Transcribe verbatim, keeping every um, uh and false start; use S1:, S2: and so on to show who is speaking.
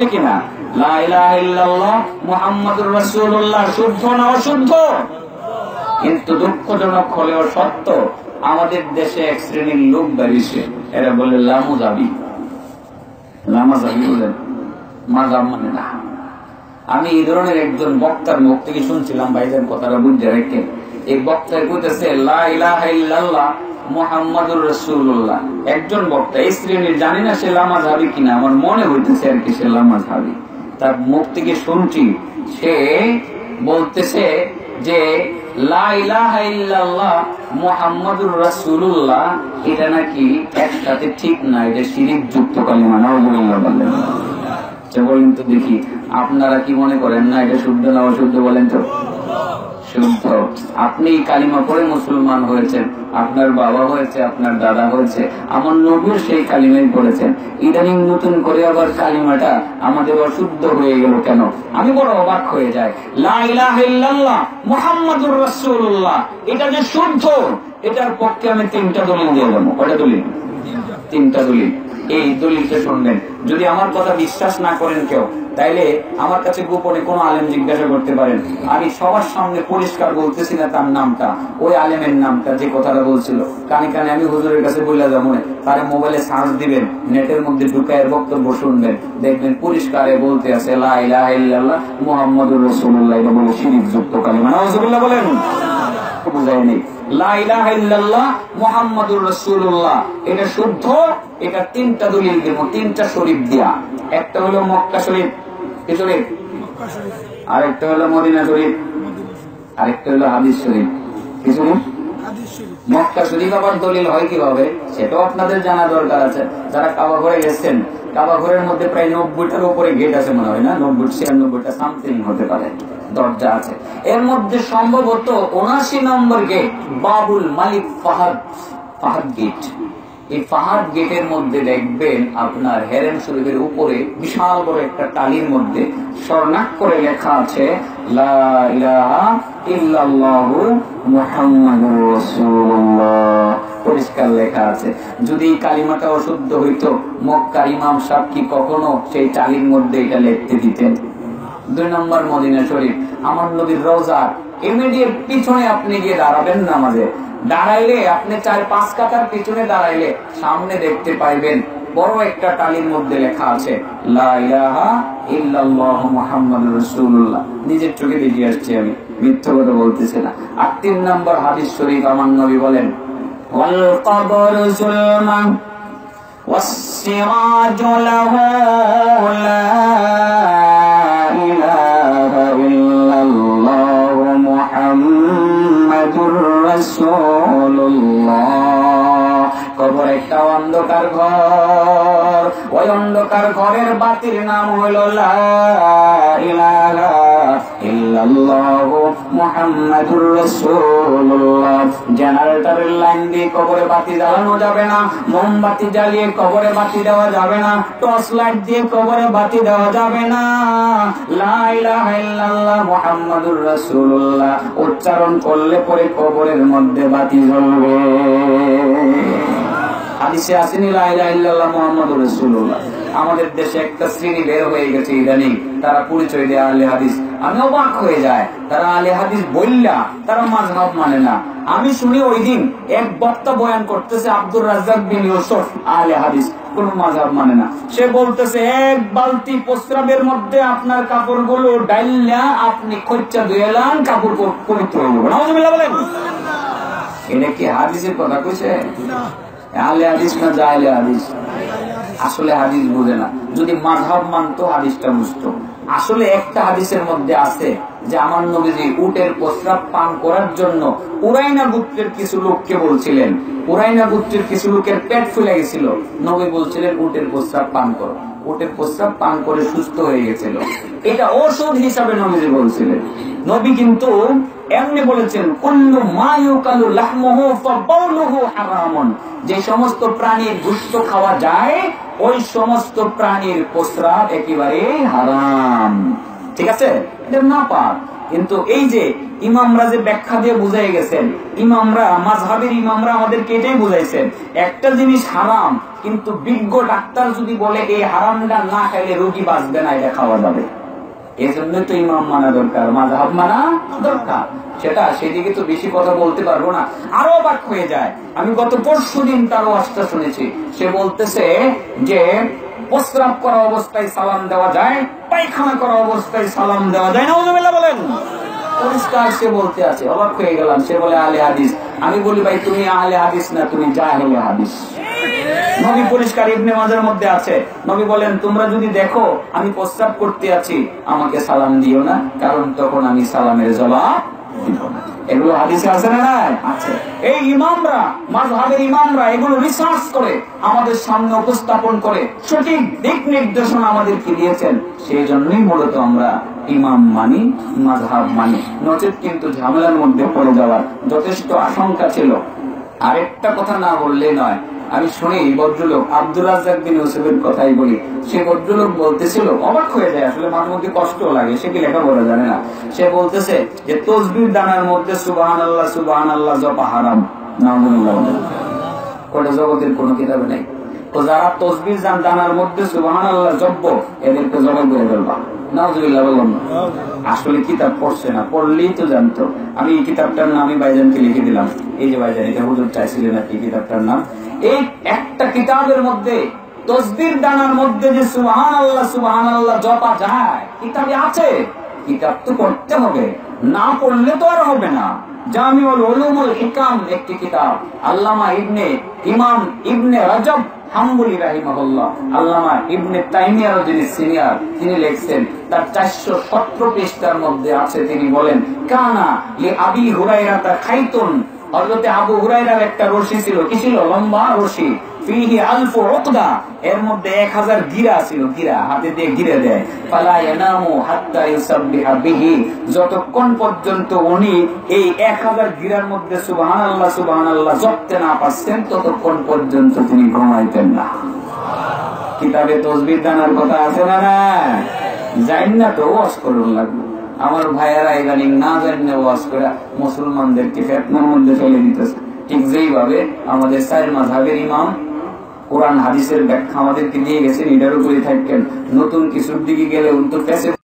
S1: কিনা লা ইলাহা ইল্লাল্লাহ মুহাম্মাদুর রাসূলুল্লাহ শুদ্ধ না অশুদ্ধ? কিন্তু দুঃখজনক হলেও সত্য, আমাদের দেশে এক শ্রেণীর লোক বেরিয়েছে, এরা বলে লামুজাবি। লামাজাবি বলেন মাযহাব মানে না। আমি এই ধরনের একজন বক্তার মুখ থেকে শুনছিলাম, ভাইজান কথাটা বুঝতে রেখে, এই বক্তায় কইতেছে লা ইলাহা ইল্লাল্লাহ মুহাম্মাদুর রাসূলুল্লাহ। একজন বক্তা এই শ্রেণীর, জানি না সে লামাজাবি কিনা, আমার মনে হইতেছে আর কি সে লামাজাবি। তার মুখ থেকে শুনছি সে বলতেছে যে লা ইলাহা ইল্লাল্লাহ মুহাম্মাদুর রাসূলুল্লাহ এটা নাকি একসাথে ঠিক না, এটা শিরক যুক্ত কালিমা। নাউযুবিল্লাহ বলেন। বলেন তো দেখি, আপনারা কি মনে করেন না এটা শুদ্ধ না অশুদ্ধ? বলেন তো শুদ্ধ। আপনি কালিমা পড়ে মুসলমান হয়েছেন, আপনার বাবা হয়েছে, আপনার দাদা হয়েছে, আমার নবীও সেই কালিমাই পড়েছেন। ইদানিং নতুন করে আবার কালিমাটা আমাদের অশুদ্ধ হয়ে গেল কেন? আমি বড় অবাক হয়ে যাই। লা ইলাহা ইল্লাল্লাহ মুহাম্মাদুর রাসূলুল্লাহ এটা যে শুদ্ধ, এটার পক্ষে আমি তিনটা দলিল দিয়ে দেবো। কয়টা দলিল? তিনটা দলিল। এই দলিলটা শুনবেন। যদি আমার কথা বিশ্বাস না করেন কেউ, তাইলে আমার কাছে গোপনে কোন আলেম জিজ্ঞাসা করতে পারেন। আমি সবার সামনে পরিষ্কার বলতেছি না তার নামটা, ওই আলেমের নামটা যে কথাটা বলছিল, কানে কানে আমি হুজুরের কাছে বলে যাবো, তারে মোবাইলে সার্চ দিবেন, নেটের মধ্যে ঢুকায় বক্তব্য শুনবেন, দেখবেন পরিষ্কারে বলতে আছে লা ইলাহা ইল্লাল্লাহ মুহাম্মাদুর রাসূলুল্লাহ। এটা বলে শিরক যুক্ত কালিমা। নাউযুবিল্লাহ বলেন। বুঝায়নি? লা ইলাহা ইল্লাল্লাহ মুহাম্মাদুর রাসূলুল্লাহ এটা শুদ্ধ। এটা তিনটা দলিল দেব, তিনটা শরীফ দিয়া। একটা হলো মক্কা শরীফ, কি শরীফ? আরেকটা হলো মদিনা শরীফ, আরেকটা হলো হাদিস শরীফ। কি শরীফ? মক্কা শরীফ আবার দলিল হয় কিভাবে সেটাও আপনাদের জানা দরকার আছে। যারা কাবা ঘরে গেছেন, কাবা ঘরের মধ্যে প্রায় নব্বইটার উপরে গেট আছে মনে হয়, না নব্বই ছিয়ানব্বইটা সামথিং হতে পারে দরজা আছে। এর মধ্যে সম্ভবত উনাশি নম্বর গেট বাবুল মালিক ফাহাদ, ফাহাদ গেট। এই ফাহাদ গেটের মধ্যে দেখবেন আপনার হেরেম শরীফের উপরে বিশাল বড় একটা টালির মধ্যে স্বর্ণাক্ষরে লেখা আছে লা ইলাহা ইল্লাল্লাহু মুহাম্মাদুর রাসূলুল্লাহ। পরিষ্কার লেখা আছে। যদি কালিমাটা অশুদ্ধ হইতো, মক্কার ইমাম সাহেব কি কখনো সেই টালির মধ্যে এটা লিখতে দিতেন? দুই নম্বর মদিনা শরীফ, আমার নবীর রওজা, ইমিডিয়েট পিছনে আপনি গিয়ে দাঁড়াবেন নামাজে। দাঁড়াইলে আপনি চার পাঁচ কাতার পিছনে দাঁড়াইলে সামনে দেখতে পাইবেন বড় একটা টালির মধ্যে লেখা আছে লা ইলাহা ইল্লাল্লাহু মুহাম্মাদুর রাসূলুল্লাহ। নিজের চোখে দেখে আসছি আমি, মিথ্যা কথা বলতেছি না। আর তিন নম্বর হাদিস শরীফ, আমার নবী বলেন ওয়াল কবরু যুলমান ওয়াস সিরাজু লাহু লা ইলাহা ইল্লাল্লাহু মুহাম্মাদুর রাসূলুল্লাহ। কবর একটা অন্ধকার ঘর, ওই অন্ধকার ঘরের বাতির নাম হলো লা ইলাহা ইল্লাল্লাহু মুহাম্মাদুর রাসূলুল্লাহ। জেনারেটরের লাইন দিয়ে কবরে বাতি জ্বালানো যাবে না, মোমবাতি জ্বালিয়ে কবরে বাতি দেওয়া যাবে না, টর্চ লাইট দিয়ে কবরে বাতি দেওয়া যাবে না। লা ইলাহা ইল্লাল্লাহ মুহাম্মাদুর রাসূলুল্লাহ উচ্চারণ করলে পরে কবরের মধ্যে বাতি জ্বলবে। হাদিসে আসেনি লা ইলাহা ইল্লাল্লাহ মুহাম্মাদুর রাসূলুল্লাহ। আমাদের দেশে একটা শ্রেণী বের হয়ে গেছে ইদানিং, তারা পরিচয় দেয় আহলে হাদিস। আমি অবাক হয়ে যায়, তারা আহলে হাদিস বললা তারা মাযহাব মানে না। আমি শুনি ওই দিন এক বক্তা বয়ান করতেছে, আব্দুর রাজ্জাক বিন ইউসুফ, আহলে হাদিস, কোন মাযহাব মানে না। সে বলতেছে এক বালতি প্রস্রাবের মধ্যে আপনার কাপড়গুলো ডাইল্লা আপনি খোঁচা ধুয়েলান, কাপড় পবিত্র হয়ে যাবে। নাউযুবিল্লাহ বলেন। এটা কি হাদিসের কথা কইছে? আহলে হাদিস না জাহেলে হাদিস? আসলে হাদিস বুঝে না। যদি মাযহাব মানতো হাদিসটা বুঝতো। আসলে একটা হাদিসের মধ্যে আছে যে আমার নবীজি উটের প্রস্রাব পান করার জন্য উরাইনা গোত্রের কিছু লোককে বলছিলেন। উরাইনা গোত্রের কিছু লোকের পেট ফুলে গেছিল, নবী বলছিলেন উটের প্রস্রাব পান করো। উটের প্রস্রাব পান করে সুস্থ হয়ে গেছিল। এটা ওষুধ হিসাবে নবীজি বলছিলেন। নবী কিন্তু এমনি বলেছেন কুল্লু মা ইউকালু লাহমুহু ফাবাউলুহু হারামুন। যে সমস্ত প্রাণীর গোশত খাওয়া যায় ওই সমস্ত প্রাণীর প্রস্রাব একেবারে হারাম। ঠিক আছে? এটা নাপাক। কিন্তু এই যে ইমামরা যে ব্যাখ্যা দিয়ে বুঝাই গেছেন, ইমামরা মাযহাবের ইমামরা আমাদেরকে এটাই বুঝাইছেন, একটা জিনিস হারাম কিন্তু বিজ্ঞ ডাক্তার যদি বলে এই হারামটা না খাইলে রোগী বাঁচবে না, এটা খাওয়া যাবে। এই জন্য তো ইমাম মানা দরকার, মাযহাব মানা দরকার। সেটা সেদিকে তো বেশি কথা বলতে পারবো না, আরো অবাক হয়ে যায়। আমি গত পরশু দিন তার ওয়াজটা শুনেছি, সে বলতেছে যে প্রস্রাব করা অবস্থায় সালাম দেওয়া যায়, পায়খানা করা অবস্থায় সালাম দেওয়া যায় না। নাউযুবিল্লাহ বলেন। পরিষ্কার সে বলতে আছে, অবাক হয়ে গেলাম। সে বলে আহলে হাদিস। আমি বলি ভাই তুমি আহলে হাদিস না, তুমি জাহেলে হাদিস। নবী পরিষ্কার ইবনে মাজার মধ্যে আছে, নবী বলেন তোমরা যদি দেখো আমি প্রস্রাব করতে আছি আমাকে সালাম দিও না, কারণ তখন আমি সালামের জবাব দিব না। এগুলো হাদিসে আছে না? আছে। এই ইমামরা, মাযহাবের ইমামরা এগুলো রিসার্চ করে আমাদের সামনে উপস্থাপন করে সঠিক দিক নির্দেশনা আমাদেরকে দিয়েছেন। সেই জন্যই মূলত আমরা ইমাম মানি, মাযহাব মানি, নচেত কিন্তু ঝামেলার মধ্যে পড়ে যাওয়ার যথেষ্ট আশঙ্কা ছিল। আরেকটা কথা না বললে নয়, আমি শুনি ভদ্রলোক আব্দুর রাজ্জাক বিন ইউসুফের কথাই বলি। সে ভদ্রলোক বলতেছিল, অবাক হয়ে যায় আসলে, মাঝে মধ্যে কষ্ট লাগে, সে কি লেখাপড়া জানে না। সে বলতেছে যে তসবির দানার মধ্যে সুবহানাল্লাহ সুবহানাল্লাহ জপা হারাম। নাউযুবিল্লাহ। কোটা জগতের কোনো কিতাবে নেই। তো যারা তসবির দানার মধ্যে সুবহানাল্লাহ জপব এদেরকে জবাই করে ফেলবা। নাউযুবিল্লাহ বললাম। আসলে কিতাব পড়ছে না, পড়লেই তো জানতো। আমি এই কিতাবটার নাম আমি ভাইজানকে লিখে দিলাম। এই যে ভাইজান, এটা হুজুর চাইছিলেন আর কি কিতাবটার নাম। এই একটা কিতাবের মধ্যে তসবির দানার মধ্যে যে সুবহানাল্লাহ সুবহানাল্লাহ জপা যায় কিতাবে আছে। কিতাব তো পড়তে হবে, না পড়লে তো আর হবে না। জামিউল উলুমুল হিকাম একটি কিতাব, আল্লামা ইবনে ইমাম ইবনে রাজব হাম্বলি রাহিমাহুল্লাহ, আল্লামা ইবনে তাইমিয়ার যিনি সিনিয়র, তিনি লিখছেন তার চারশো সতেরো পৃষ্ঠার মধ্যে আছে। তিনি বলেন কানা লি আবি হুরায়রা খাইতুন, হযরতে আবু হুরায়রার একটা রশি ছিল। কি ছিল? লম্বা রশি। ফিহি আলফু উকদা, এর মধ্যে এক হাজার গিরা ছিল। গিরা হাতে দিয়ে গিরে দেয়। ফালা ইয়ানামু হাত্তা ইউসাব্বিহা বিহি, যতক্ষণ পর্যন্ত উনি এই এক হাজার গিরার মধ্যে সুবহানাল্লাহ সুবহানাল্লাহ জপতে না পারছেন ততক্ষণ পর্যন্ত তিনি ঘুমাইতেন না। কিতাবে তসবির দানার কথা আছে না? না জানেন না তো ওয়াজ করুন লাগবে। আমার ভাইয়েরা ইদানিং না জানেন ওয়াজ করে মুসলমানদেরকে ফিতনার মধ্যে ফেলে দিতেছে। ঠিক যেইভাবে আমাদের চার মাযহাবের ইমাম কোরআন হাদিসের ব্যাখ্যা আমাদেরকে দিয়ে গেছেন, এটার উপরে থাকেন। নতুন কিছুর দিকে গেলে উল্টো ফেসে